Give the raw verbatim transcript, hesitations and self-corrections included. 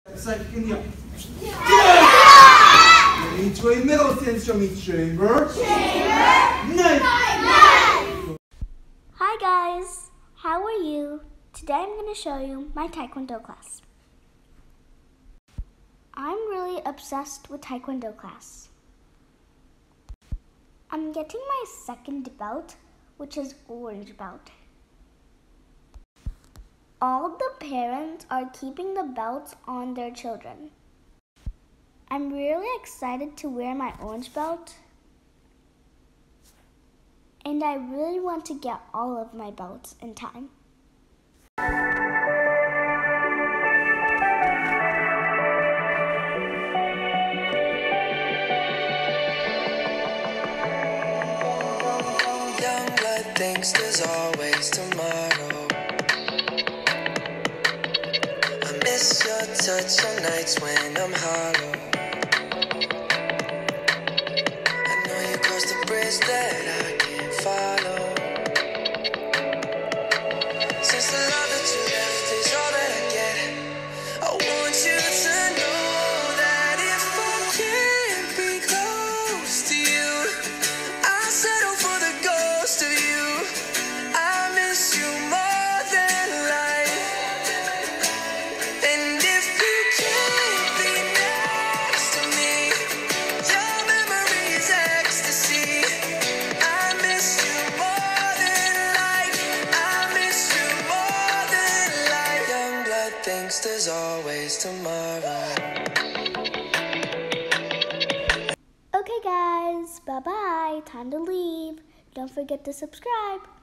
Psychic in the up. Yeah! Ready to a middle sensory chamber. Chamber. Night. Night. Hi guys, how are you? Today I'm going to show you my Taekwondo class. I'm really obsessed with Taekwondo class. I'm getting my second belt, which is orange belt. All the parents are keeping the belts on their children. I'm really excited to wear my orange belt. And I really want to get all of my belts in time. Young blood thinks there's always tomorrow. I miss your touch on nights when I'm hollow. I know you crossed the bridge that I can't follow. Since the love that you left is all that I get, I want you to know that if I can't be close to you, I'll settle for the ghost of you. I miss you more than life. And if you can't be next to me, your memory is ecstasy. I miss you more than life. I miss you more than life. Young blood thinks there's always tomorrow. Okay guys, bye bye, time to leave. Don't forget to subscribe.